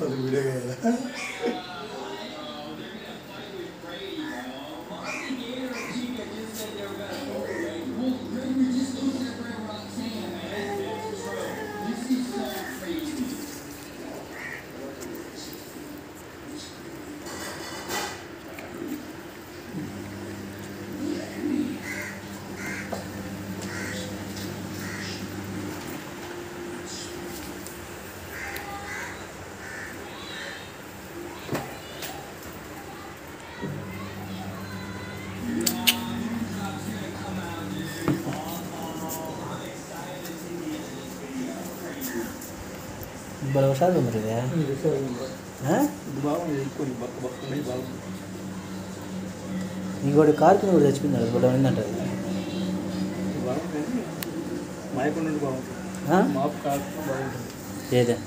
बड़ा वसाद बन रहा है हैं ఇంకోటి కార్ కింద కూడా చచ్చిపోయింది అది బలం ఏంటంటే ఏదే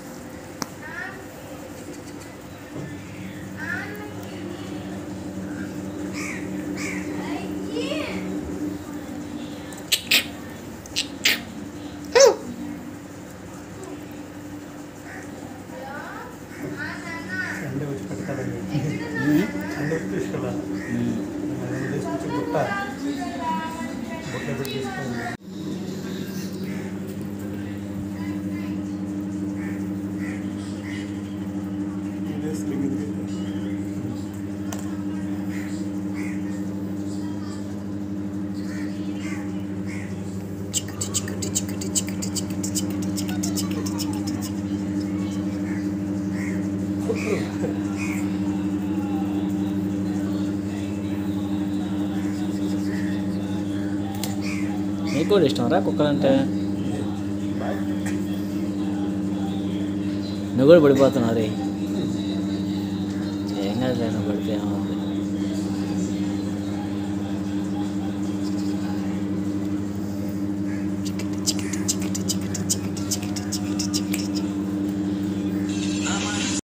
నీకు కూడా ఇష్టం రా కుక్కలంటే నువ్వు కూడా పడిపోతున్నావు రే ఏం కాదులే నువ్వు పడితే ఏమవుతుంది